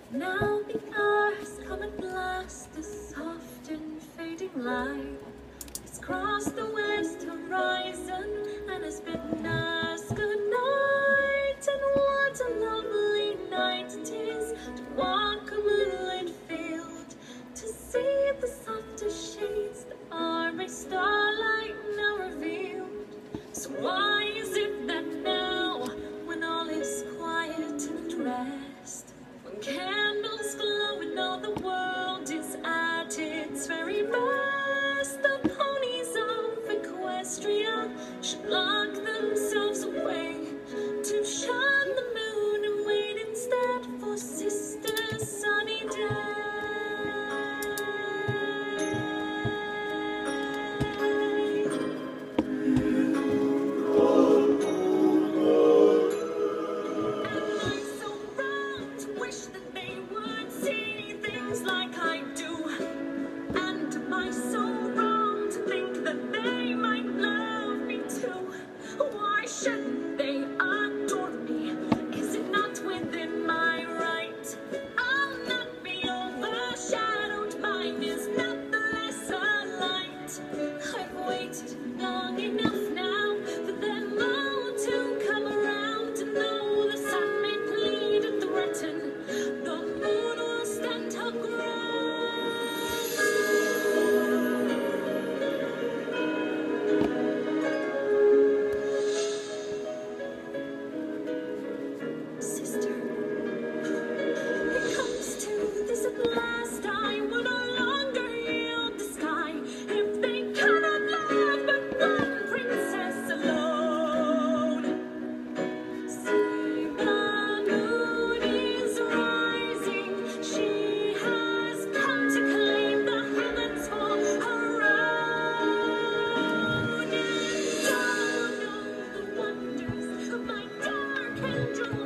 Now the hours come at last, the soft and fading light has crossed the west horizon and has bidden us good night. And what a lovely night it is to walk a moonlit field, to see the softer shades that are by starlight now revealed. So why is it that now, when all is quiet and at rest, when candles glow and all the world is at its very best, the ponies of Equestria should lock themselves away to shun the moon and wait instead for Sister Sunny Day? Like I do, and am I so wrong to think that they might love me too? Why shouldn't they adore me? Is it not within my right? I'll not be overshadowed, mine is not the lesser light. I've waited long enough now for them all to come around, and though the sun may plead and threaten, the moon will stand her ground. Sister, it comes to this at last. I will no longer yield the sky if they cannot love but one princess alone. See, the moon is rising. She has come to claim the heavens for her own. And all know the wonders of my dark and